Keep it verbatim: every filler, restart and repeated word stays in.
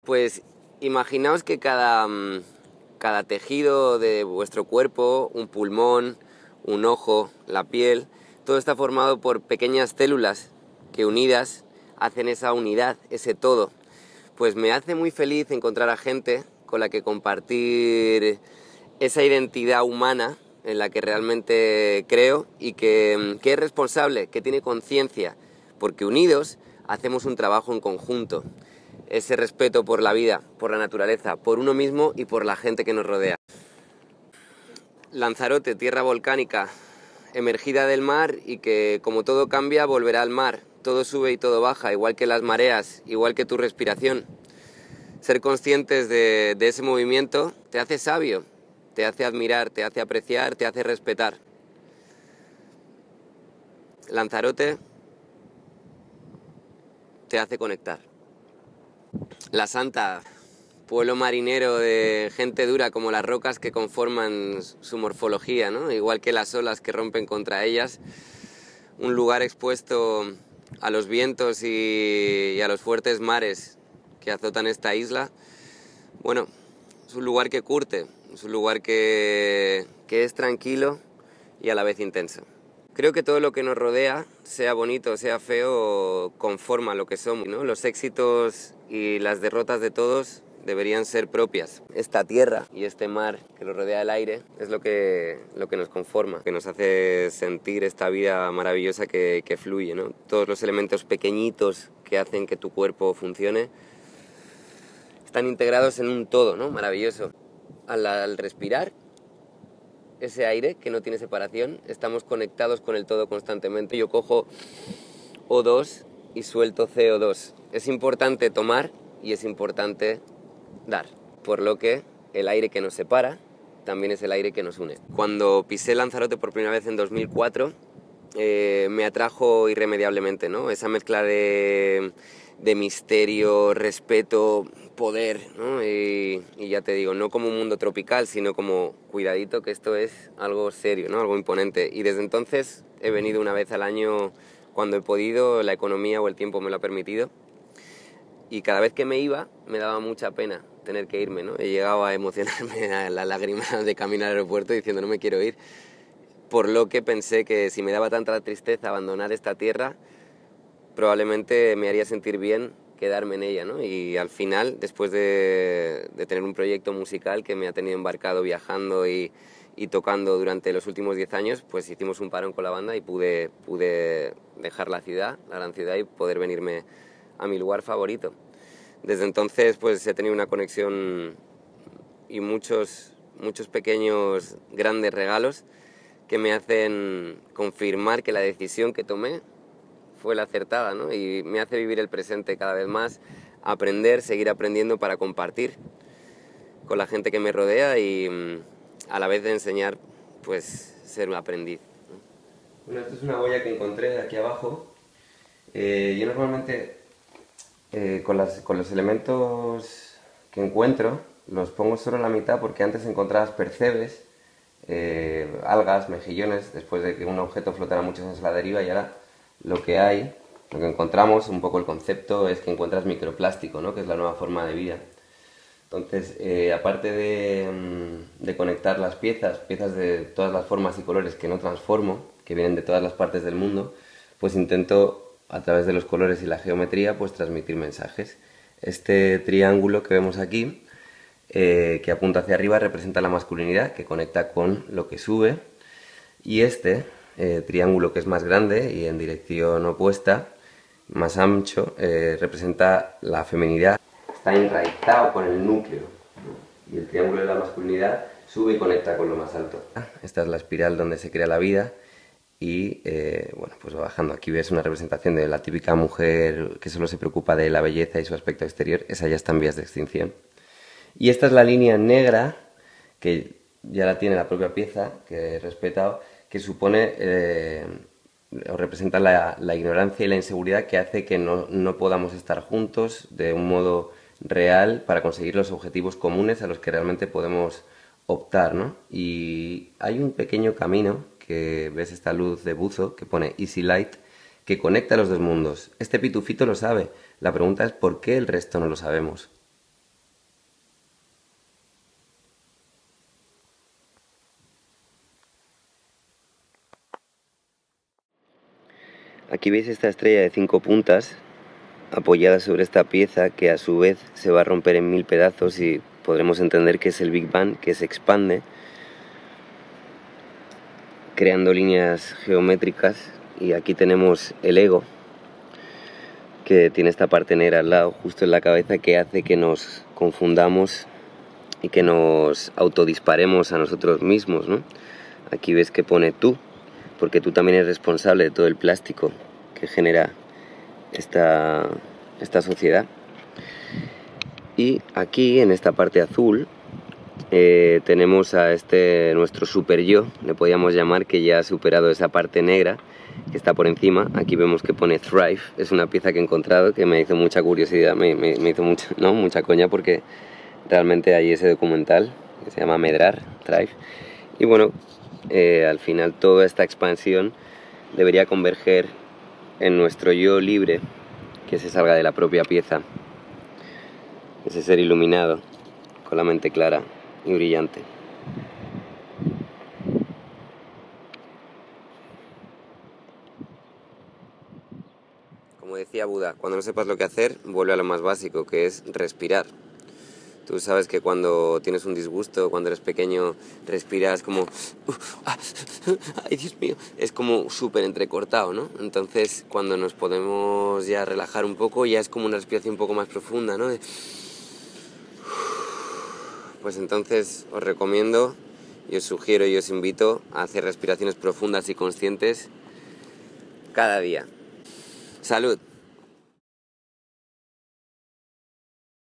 Pues imaginaos que cada, cada tejido de vuestro cuerpo, un pulmón, un ojo, la piel, todo está formado por pequeñas células que unidas hacen esa unidad, ese todo. Pues me hace muy feliz encontrar a gente con la que compartir esa identidad humana en la que realmente creo y que, que es responsable, que tiene conciencia, porque unidos hacemos un trabajo en conjunto. Ese respeto por la vida, por la naturaleza, por uno mismo y por la gente que nos rodea. Lanzarote, tierra volcánica, emergida del mar y que, como todo cambia, volverá al mar. Todo sube y todo baja, igual que las mareas, igual que tu respiración. Ser conscientes de, de ese movimiento te hace sabio, te hace admirar, te hace apreciar, te hace respetar. Lanzarote te hace conectar. La Santa, pueblo marinero de gente dura como las rocas que conforman su morfología, ¿no? Igual que las olas que rompen contra ellas. Un lugar expuesto a los vientos y, y a los fuertes mares que azotan esta isla. Bueno, es un lugar que curte, es un lugar que, que es tranquilo y a la vez intenso. Creo que todo lo que nos rodea, sea bonito o sea feo, conforma lo que somos, ¿no? Los éxitos y las derrotas de todos deberían ser propias. Esta tierra y este mar que nos rodea el aire es lo que, lo que nos conforma, que nos hace sentir esta vida maravillosa que, que fluye, ¿no? Todos los elementos pequeñitos que hacen que tu cuerpo funcione están integrados en un todo, ¿no? Maravilloso. Al, al respirar ese aire que no tiene separación, estamos conectados con el todo constantemente. Yo cojo O dos y suelto C O dos. Es importante tomar y es importante dar, por lo que el aire que nos separa también es el aire que nos une. Cuando pisé Lanzarote por primera vez en dos mil cuatro, eh, me atrajo irremediablemente, ¿no? Esa mezcla de, de misterio, respeto, poder, ¿no? Y, y ya te digo, no como un mundo tropical, sino como cuidadito que esto es algo serio, ¿no? Algo imponente. Y desde entonces he venido una vez al año cuando he podido, la economía o el tiempo me lo ha permitido. Y cada vez que me iba me daba mucha pena tener que irme, ¿no? He llegado a emocionarme a la lágrima de caminar al aeropuerto diciendo no me quiero ir, por lo que pensé que si me daba tanta tristeza abandonar esta tierra, probablemente me haría sentir bien quedarme en ella, ¿no? Y al final, después de, de tener un proyecto musical que me ha tenido embarcado viajando y, y tocando durante los últimos diez años, pues hicimos un parón con la banda y pude, pude dejar la ciudad, la gran ciudad, y poder venirme a mi lugar favorito. Desde entonces pues he tenido una conexión y muchos, muchos pequeños grandes regalos que me hacen confirmar que la decisión que tomé fue la acertada, ¿no? Y me hace vivir el presente cada vez más, aprender, seguir aprendiendo para compartir con la gente que me rodea y a la vez de enseñar, pues ser un aprendiz, ¿no? Bueno, esto es una huella que encontré aquí abajo. Eh, yo normalmente Eh, con, las, con los elementos que encuentro los pongo solo la mitad porque antes encontrabas percebes, eh, algas, mejillones, después de que un objeto flotara muchos años a la deriva, y ahora lo que hay, lo que encontramos, un poco el concepto, es que encuentras microplástico, ¿no? Que es la nueva forma de vida. Entonces, eh, aparte de, de conectar las piezas, piezas de todas las formas y colores que no transformo, que vienen de todas las partes del mundo, pues intento a través de los colores y la geometría, pues transmitir mensajes. Este triángulo que vemos aquí, eh, que apunta hacia arriba, representa la masculinidad, que conecta con lo que sube, y este eh, triángulo que es más grande y en dirección opuesta, más ancho, eh, representa la feminidad. Está enraizado con el núcleo, ¿no? Y el triángulo de la masculinidad sube y conecta con lo más alto. Esta es la espiral donde se crea la vida. Y eh, bueno, pues bajando, aquí ves una representación de la típica mujer que solo se preocupa de la belleza y su aspecto exterior. Esa ya está en vías de extinción. Y esta es la línea negra, que ya la tiene la propia pieza, que he respetado, que supone eh, o representa la, la ignorancia y la inseguridad que hace que no, no podamos estar juntos de un modo real para conseguir los objetivos comunes a los que realmente podemos optar, ¿no? Y hay un pequeño camino, que ves esta luz de buzo que pone Easy Light, que conecta los dos mundos. Este pitufito lo sabe. La pregunta es ¿por qué el resto no lo sabemos? Aquí veis esta estrella de cinco puntas apoyada sobre esta pieza que a su vez se va a romper en mil pedazos y podremos entender que es el Big Bang, que se expande creando líneas geométricas. Y aquí tenemos el ego, que tiene esta parte negra al lado, justo en la cabeza, que hace que nos confundamos y que nos autodisparemos a nosotros mismos, ¿no? Aquí ves que pone tú, porque tú también eres responsable de todo el plástico que genera esta, esta sociedad. Y aquí, en esta parte azul, eh, tenemos a este nuestro super yo, le podríamos llamar, que ya ha superado esa parte negra que está por encima. Aquí vemos que pone Thrive, es una pieza que he encontrado que me hizo mucha curiosidad, me, me, me hizo mucha, no, mucha coña, porque realmente hay ese documental que se llama Medrar, Thrive. Y bueno, eh, al final toda esta expansión debería converger en nuestro yo libre, que se salga de la propia pieza, ese ser iluminado, con la mente clara y brillante. Como decía Buda, cuando no sepas lo que hacer, vuelve a lo más básico, que es respirar. Tú sabes que cuando tienes un disgusto, cuando eres pequeño, respiras como... ¡Ay, Dios mío! Es como súper entrecortado, ¿no? Entonces, cuando nos podemos ya relajar un poco, ya es como una respiración un poco más profunda, ¿no? Pues entonces os recomiendo y os sugiero y os invito a hacer respiraciones profundas y conscientes cada día. ¡Salud!